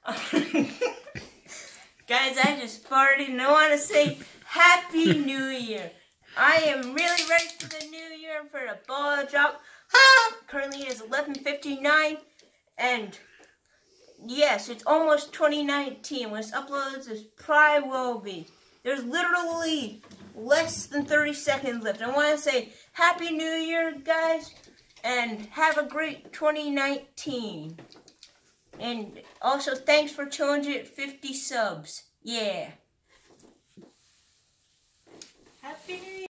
Guys, I just farted and I want to say Happy New Year. I am really ready for the new year for the ball drop. Currently it is 11:59 and yes, it's almost 2019. When this uploads, this probably will be. There's literally less than 30 seconds left. I want to say Happy New Year, guys, and have a great 2019. And also, thanks for 250 subs. Yeah. Happy New Year.